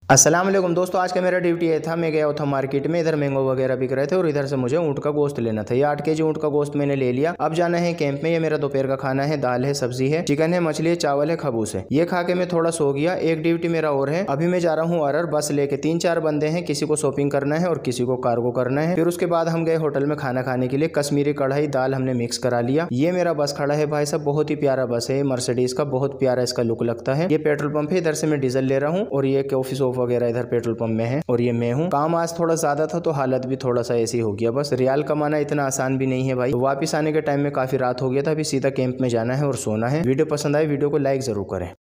अस्सलाम वालेकुम दोस्तों, आज का मेरा ड्यूटी ये था। मैं गया था मार्केट में, इधर मैंगो वगैरह बिक रहे थे और इधर से मुझे ऊँट का गोश्त लेना था। ये 8 केजी ऊँट का गोश्त मैंने ले लिया। अब जाना है कैंप में। ये मेरा दोपहर का खाना है। दाल है, सब्जी है, चिकन है, मछली है, चावल है, खबूस है। ये खा के मैं थोड़ा सो गया। एक ड्यूटी मेरा और है। अभी मैं जा रहा हूँ अरर बस लेके। 3-4 बंदे हैं, किसी को शॉपिंग करना है और किसी को कार्गो करना है। फिर उसके बाद हम गए होटल में खाना खाने के लिए। कश्मीरी कढ़ाई दाल हमने मिक्स करा लिया। ये मेरा बस खड़ा है भाई साहब, बहुत ही प्यारा बस है, मर्सिडीज का, बहुत प्यारा इसका लुक लगता है। ये पेट्रोल पंप है, इधर से मैं डीजल ले रहा हूँ और ये कॉफी शॉप वगैरह इधर पेट्रोल पंप में है और ये मैं हूँ। काम आज थोड़ा ज्यादा था तो हालत भी थोड़ा सा ऐसी हो गया। बस रियाल कमाना इतना आसान भी नहीं है भाई। तो वापिस आने के टाइम में काफी रात हो गया था। अभी सीधा कैंप में जाना है और सोना है। वीडियो पसंद आए वीडियो को लाइक जरूर करें।